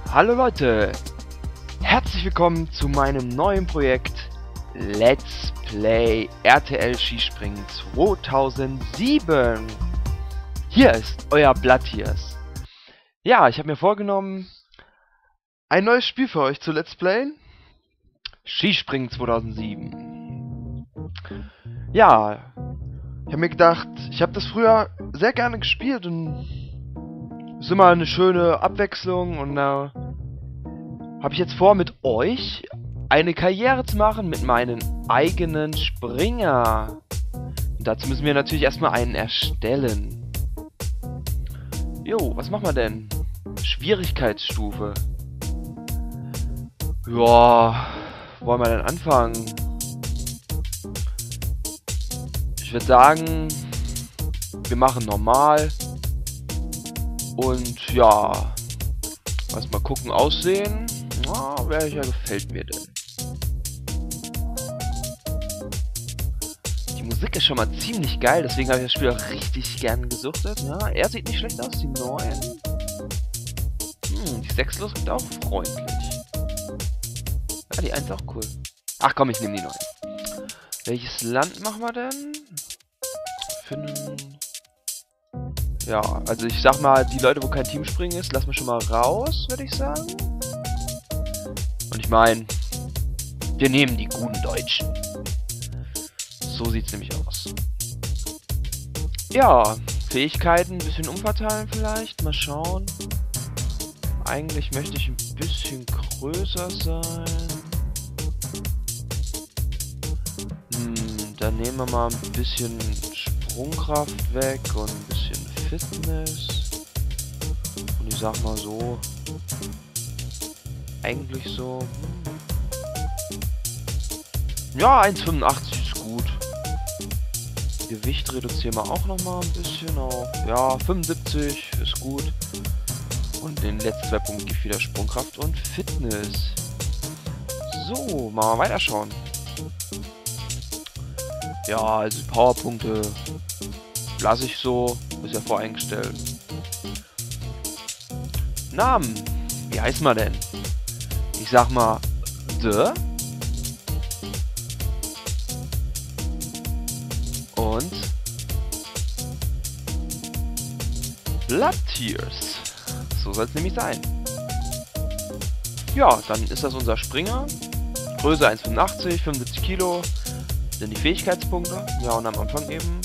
Hallo Leute, herzlich willkommen zu meinem neuen Projekt Let's Play RTL Skispringen 2007. Hier ist euer Blatthiers. Ja, ich habe mir vorgenommen, ein neues Spiel für euch zu Let's Playen. Skispringen 2007. Ja, ich habe mir gedacht, ich habe das früher sehr gerne gespielt und es ist immer eine schöne Abwechslung und habe ich jetzt vor, mit euch eine Karriere zu machen mit meinen eigenen Springer. Und dazu müssen wir natürlich erstmal einen erstellen. Jo, was machen wir denn? Schwierigkeitsstufe. Ja, wollen wir denn anfangen? Ich würde sagen, wir machen normal. Und ja, erstmal gucken, aussehen. Na, welcher gefällt mir denn? Die Musik ist schon mal ziemlich geil, deswegen habe ich das Spiel auch richtig gern gesuchtet. Ja, er sieht nicht schlecht aus, die 9. Die 6 ist auch freundlich. Ja, die 1 ist auch cool. Ach komm, ich nehme die 9. Welches Land machen wir denn? Ja, also ich sag mal, die Leute, wo kein Teamspringen ist, lassen wir schon mal raus, würde ich sagen. Und ich meine, wir nehmen die guten Deutschen. So sieht's nämlich aus. Ja, Fähigkeiten ein bisschen umverteilen vielleicht. Mal schauen. Eigentlich möchte ich ein bisschen größer sein. Dann nehmen wir mal ein bisschen Sprungkraft weg und ein bisschen Fitness. Und ich sag mal so. Eigentlich so. Ja, 1,85 ist gut. Gewicht reduzieren wir auch nochmal ein bisschen auf. Ja, 75 ist gut. Und den letzten 2 Punkte gibt wieder Sprungkraft und Fitness. So, mal weiterschauen. Ja, also die Powerpunkte lasse ich so. Ist ja voreingestellt. Namen. Wie heißt man denn? Ich sag mal, und Blatthiers. So soll es nämlich sein. Ja, dann ist das unser Springer. Größe 1,85, 75 Kilo. Sind die Fähigkeitspunkte. Ja, und am Anfang eben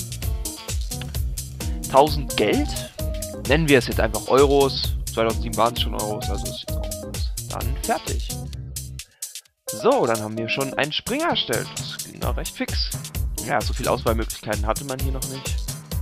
1000 Geld. Nennen wir es jetzt einfach Euros. 2007 waren es schon Euros, also ist jetzt auch dann fertig. So, dann haben wir schon einen Springer erstellt. Das ging auch recht fix. Ja, so viele Auswahlmöglichkeiten hatte man hier noch nicht.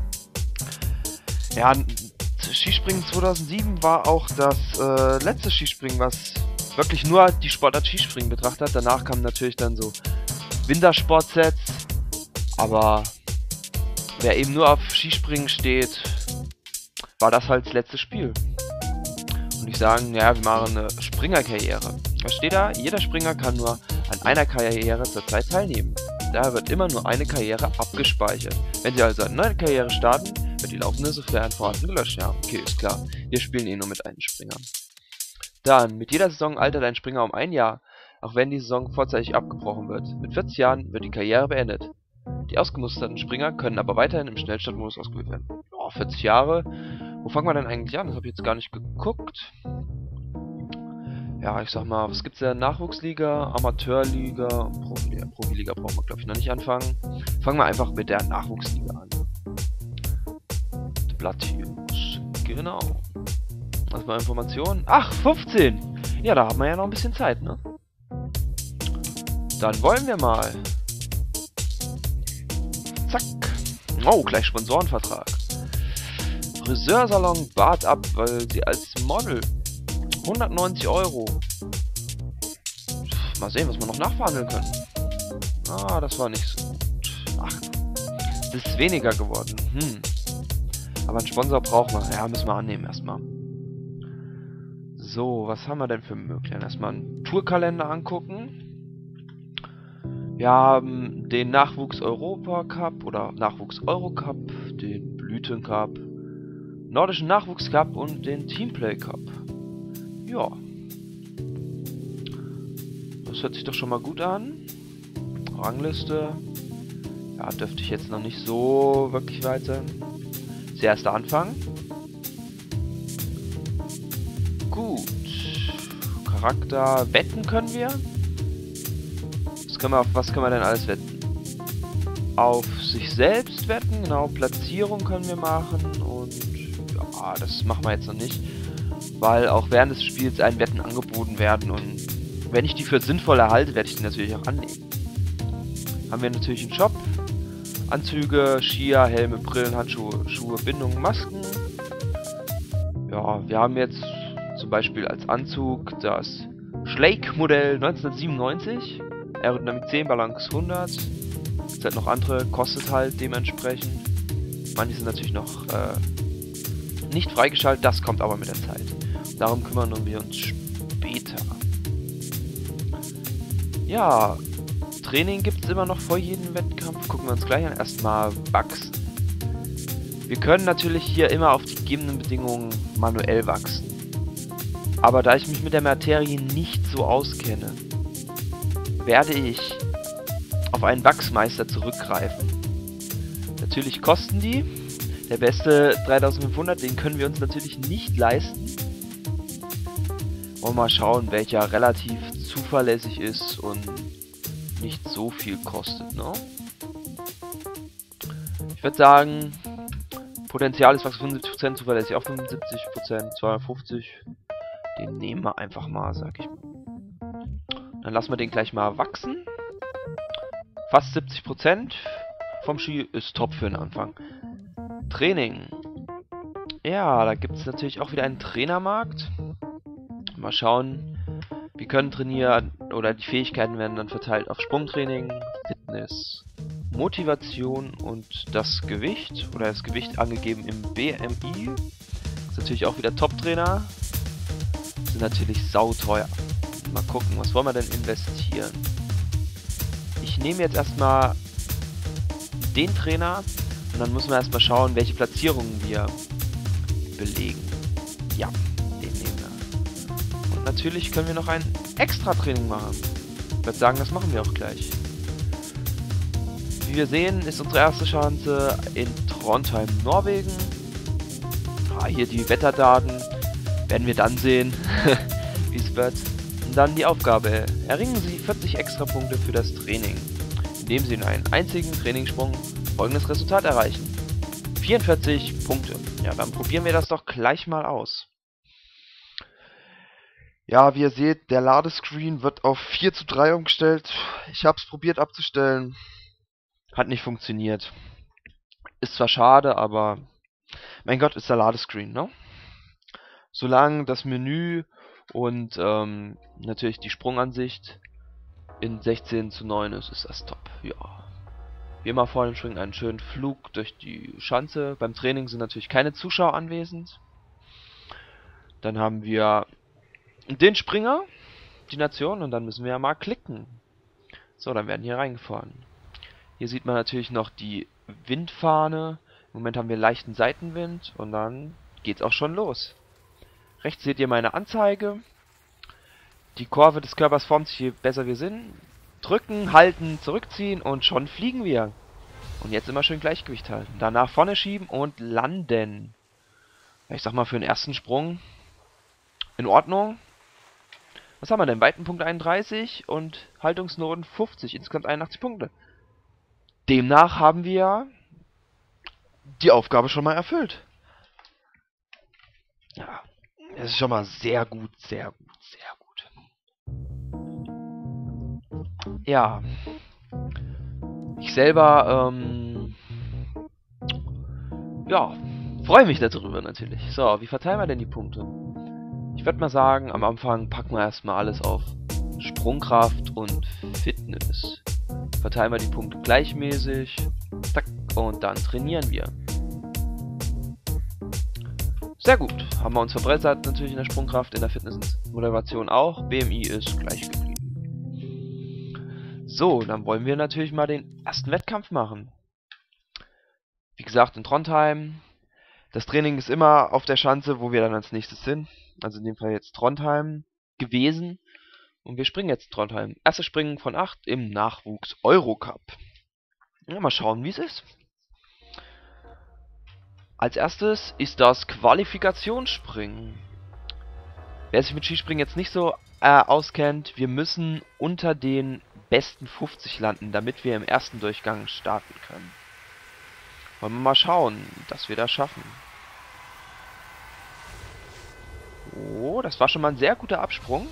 Ja, Skispringen 2007 war auch das letzte Skispringen, was wirklich nur die Sportart Skispringen betrachtet hat. Danach kamen natürlich dann so Wintersportsets. Aber wer eben nur auf Skispringen steht, war das halt das letzte Spiel. Und ich sagen, ja, wir machen eine Springerkarriere. Was steht da? Jeder Springer kann nur an einer Karriere zur Zeit teilnehmen. Daher wird immer nur eine Karriere abgespeichert. Wenn Sie also eine neue Karriere starten, wird die laufende sofern vorhanden gelöscht. Ja, okay, ist klar. Wir spielen eh nur mit einem Springer. Dann, mit jeder Saison altert ein Springer um 1 Jahr, auch wenn die Saison vorzeitig abgebrochen wird. Mit 40 Jahren wird die Karriere beendet. Die ausgemusterten Springer können aber weiterhin im Schnellstartmodus ausgewählt werden. Oh, 40 Jahre. Wo fangen wir denn eigentlich an? Das habe ich jetzt gar nicht geguckt. Ja, ich sag mal, was gibt's denn? Nachwuchsliga, Amateurliga und Profiliga. Profiliga brauchen wir, glaube ich, noch nicht anfangen. Fangen wir einfach mit der Nachwuchsliga an. Blatthiers. Genau. Erstmal Informationen. Ach, 15! Ja, da haben wir ja noch ein bisschen Zeit, ne? Dann wollen wir mal. Zack. Oh, gleich Sponsorenvertrag. Friseursalon Bart ab, weil sie als Model 190 Euro. Mal sehen, was wir noch nachverhandeln können. Ah, das war nicht so gut. Ach, es ist weniger geworden. Aber einen Sponsor brauchen wir. Ja, müssen wir annehmen erstmal. So, was haben wir denn für Möglichkeiten? Erstmal einen Tourkalender angucken. Wir haben den Nachwuchs Europa Cup oder Nachwuchs Euro Cup, den Blüten Cup, Nordischen Nachwuchs Cup und den Teamplay Cup. Ja, hört sich doch schon mal gut an. Rangliste. Ja, dürfte ich jetzt noch nicht so wirklich weiter. Das erste Anfang. Gut. Charakter. Wetten können wir. Auf was können wir denn alles wetten? Auf sich selbst wetten, genau. Platzierung können wir machen. Und ja, das machen wir jetzt noch nicht. Weil auch während des Spiels ein Wetten angeboten werden. Und wenn ich die für sinnvoll erhalte, werde ich die natürlich auch annehmen. Haben wir natürlich einen Shop. Anzüge, Skier, Helme, Brillen, Handschuhe, Schuhe, Bindungen, Masken. Ja, wir haben jetzt zum Beispiel als Anzug das Schlake-Modell 1997. Aerodynamik 10, Balance 100. Es hat noch andere, kostet halt dementsprechend. Manche sind natürlich noch nicht freigeschaltet, das kommt aber mit der Zeit. Darum kümmern wir uns später. Ja, Training gibt es immer noch vor jedem Wettkampf. Gucken wir uns gleich an. Erstmal wachsen. Wir können natürlich hier immer auf die gegebenen Bedingungen manuell wachsen. Aber da ich mich mit der Materie nicht so auskenne, werde ich auf einen Wachsmeister zurückgreifen. Natürlich kosten die. Der beste 3500, den können wir uns natürlich nicht leisten. Wollen wir mal schauen, welcher relativ zuverlässig ist und nicht so viel kostet, ne? Ich würde sagen, Potenzial ist Wachstum 75%, zuverlässig auch 75%, 250. Den nehmen wir einfach mal, sag ich mal. Dann lassen wir den gleich mal wachsen. Fast 70% vom Ski ist top für den Anfang. Training. Ja, da gibt es natürlich auch wieder einen Trainermarkt. Mal schauen. Wir können trainieren, oder die Fähigkeiten werden dann verteilt auf Sprungtraining, Fitness, Motivation und das Gewicht. Oder das Gewicht angegeben im BMI. Ist natürlich auch wieder Top-Trainer. Sind natürlich sauteuer. Mal gucken, was wollen wir denn investieren? Ich nehme jetzt erstmal den Trainer. Und dann müssen wir erstmal schauen, welche Platzierungen wir belegen. Ja, den nehmen wir. Und natürlich können wir noch ein Extra-Training machen. Ich würde sagen, das machen wir auch gleich. Wie wir sehen, ist unsere erste Chance in Trondheim, Norwegen. Hier die Wetterdaten. Werden wir dann sehen, wie es wird. Und dann die Aufgabe. Erringen Sie 40 Extrapunkte für das Training, indem Sie in einem einzigen Trainingssprung folgendes Resultat erreichen. 44 Punkte. Ja, dann probieren wir das doch gleich mal aus. Ja, wie ihr seht, der Ladescreen wird auf 4:3 umgestellt. Ich habe es probiert abzustellen. Hat nicht funktioniert. Ist zwar schade, aber mein Gott, ist der Ladescreen, ne? Solange das Menü und natürlich die Sprungansicht in 16:9 ist das top. Ja. Wie immer vor dem Springen einen schönen Flug durch die Schanze. Beim Training sind natürlich keine Zuschauer anwesend. Dann haben wir den Springer, die Nation, und dann müssen wir ja mal klicken. So, dann werden hier reingefahren. Hier sieht man natürlich noch die Windfahne. Im Moment haben wir leichten Seitenwind und dann geht's auch schon los. Rechts seht ihr meine Anzeige. Die Kurve des Körpers formt sich, je besser wir sind. Drücken, halten, zurückziehen und schon fliegen wir. Und jetzt immer schön Gleichgewicht halten. Danach vorne schieben und landen. Ich sag mal, für den ersten Sprung in Ordnung. Was haben wir denn? Weitenpunkt 31 und Haltungsnoten 50. Insgesamt 81 Punkte. Demnach haben wir die Aufgabe schon mal erfüllt. Ja, das ist schon mal sehr gut, sehr gut, sehr gut. Ja. Ich selber, ja, freue mich darüber natürlich. So, wie verteilen wir denn die Punkte? Ich würde mal sagen, am Anfang packen wir erstmal alles auf Sprungkraft und Fitness. Verteilen wir die Punkte gleichmäßig. Zack, und dann trainieren wir. Sehr gut. Haben wir uns verbessert natürlich in der Sprungkraft, in der Fitness und Motivation auch. BMI ist gleich geblieben. So, dann wollen wir natürlich mal den ersten Wettkampf machen. Wie gesagt, in Trondheim. Das Training ist immer auf der Schanze, wo wir dann als nächstes sind. Also in dem Fall jetzt Trondheim gewesen. Und wir springen jetzt Trondheim. Erstes Springen von 8 im Nachwuchs Eurocup. Ja, mal schauen, wie es ist. Als erstes ist das Qualifikationsspringen. Wer sich mit Skispringen jetzt nicht so auskennt, wir müssen unter den besten 50 landen, damit wir im ersten Durchgang starten können. Wollen wir mal schauen, dass wir das schaffen. Oh, das war schon mal ein sehr guter Absprung.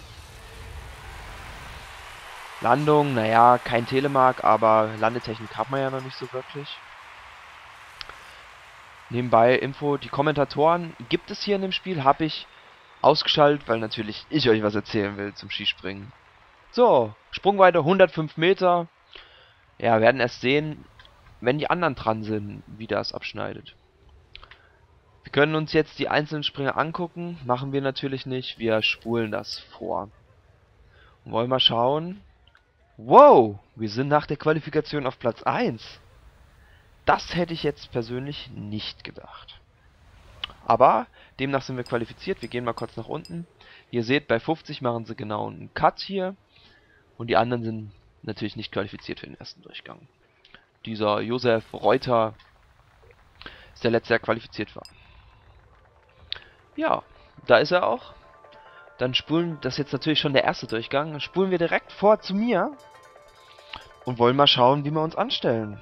Landung, naja, kein Telemark, aber Landetechnik hat man ja noch nicht so wirklich. Nebenbei Info, die Kommentatoren gibt es hier in dem Spiel, habe ich ausgeschaltet, weil natürlich ich euch was erzählen will zum Skispringen. So, Sprungweite 105 Meter. Ja, werden erst sehen, wenn die anderen dran sind, wie das abschneidet. Wir können uns jetzt die einzelnen Sprünge angucken, machen wir natürlich nicht, wir spulen das vor. Und wollen mal schauen. Wow, wir sind nach der Qualifikation auf Platz 1. Das hätte ich jetzt persönlich nicht gedacht. Aber demnach sind wir qualifiziert. Wir gehen mal kurz nach unten. Ihr seht, bei 50 machen sie genau einen Cut hier. Und die anderen sind natürlich nicht qualifiziert für den ersten Durchgang. Dieser Josef Reuter ist der letzte, der qualifiziert war. Ja, da ist er auch. Dann spulen, das ist jetzt natürlich schon der erste Durchgang. Dann spulen wir direkt vor zu mir. Und wollen mal schauen, wie wir uns anstellen.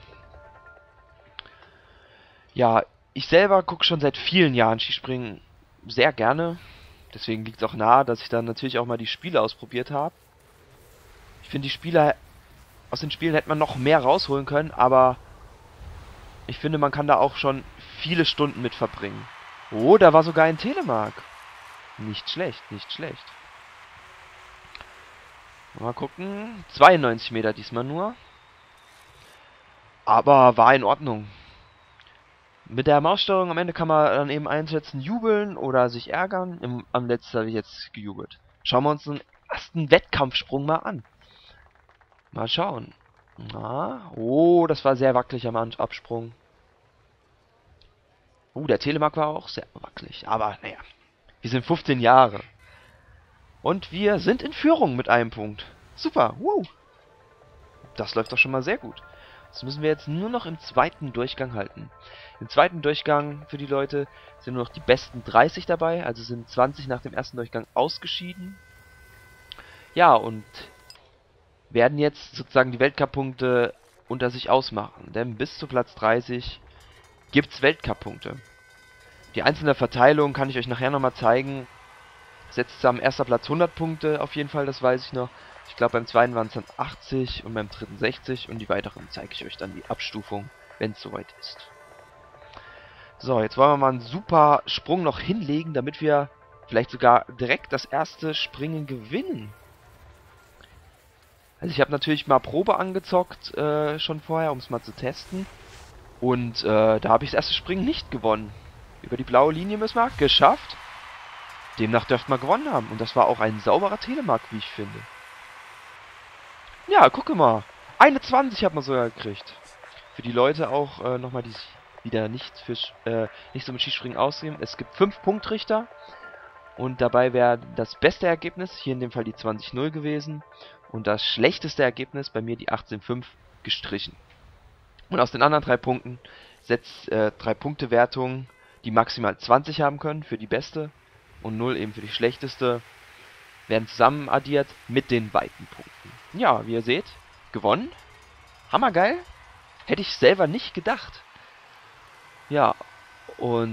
Ja, ich selber gucke schon seit vielen Jahren Skispringen sehr gerne. Deswegen liegt es auch nahe, dass ich dann natürlich auch mal die Spiele ausprobiert habe. Ich finde, die Spiele aus den Spielen hätte man noch mehr rausholen können, aber ich finde, man kann da auch schon viele Stunden mit verbringen. Oh, da war sogar ein Telemark. Nicht schlecht, nicht schlecht. Mal gucken. 92 Meter diesmal nur. Aber war in Ordnung. Mit der Maussteuerung am Ende kann man dann eben einsetzen, jubeln oder sich ärgern. Am letzten habe ich jetzt gejubelt. Schauen wir uns den ersten Wettkampfsprung mal an. Mal schauen. Na, oh, das war sehr wackelig am Absprung. Der Telemark war auch sehr wackelig. Aber naja, wir sind 15 Jahre. Und wir sind in Führung mit einem Punkt. Super, wow. Das läuft doch schon mal sehr gut. Das müssen wir jetzt nur noch im zweiten Durchgang halten. Im zweiten Durchgang für die Leute sind nur noch die besten 30 dabei. Also sind 20 nach dem ersten Durchgang ausgeschieden. Ja, und werden jetzt sozusagen die Weltcup-Punkte unter sich ausmachen. Denn bis zu Platz 30 gibt es Weltcup-Punkte. Die einzelne Verteilung kann ich euch nachher nochmal zeigen. Setzt am ersten Platz 100 Punkte auf jeden Fall, das weiß ich noch. Ich glaube beim zweiten waren es dann 80 und beim dritten 60 und die weiteren zeige ich euch dann die Abstufung, wenn es soweit ist. So, jetzt wollen wir mal einen super Sprung noch hinlegen, damit wir vielleicht sogar direkt das erste Springen gewinnen. Also ich habe natürlich mal Probe angezockt schon vorher, um es mal zu testen. Und da habe ich das erste Springen nicht gewonnen. Über die blaue Linie müssen wir, geschafft. Demnach dürften wir gewonnen haben. Und das war auch ein sauberer Telemark, wie ich finde. Ja, gucke mal. 21 hat man sogar gekriegt. Für die Leute auch nochmal, die sich wieder nicht so mit Skispringen ausgeben. Es gibt 5 Punktrichter. Und dabei wäre das beste Ergebnis, hier in dem Fall die 20-0 gewesen. Und das schlechteste Ergebnis, bei mir die 18-5, gestrichen. Und aus den anderen 3 Punkten setzt 3 Punkte Wertung, die maximal 20 haben können für die beste und 0 eben für die schlechteste, werden zusammen addiert mit den beiden Punkten. Ja, wie ihr seht, gewonnen. Hammergeil. Hätte ich selber nicht gedacht. Ja, und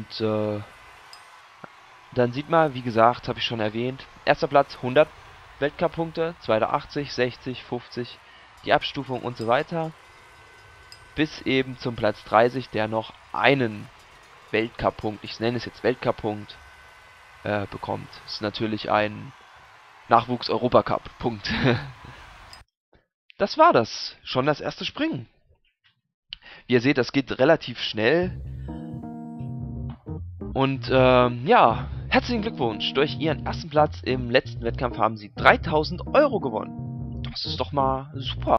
dann sieht man, wie gesagt, habe ich schon erwähnt, erster Platz 100 Weltcup-Punkte, zweiter 80, 60, 50, die Abstufung und so weiter. Bis eben zum Platz 30, der noch einen Weltcup-Punkt, ich nenne es jetzt Weltcup-Punkt, bekommt. Das ist natürlich ein Nachwuchs-Europacup-Punkt. Das war das. Schon das erste Springen. Wie ihr seht, das geht relativ schnell. Und ja, herzlichen Glückwunsch. Durch ihren ersten Platz im letzten Wettkampf haben sie 3000 € gewonnen. Das ist doch mal super.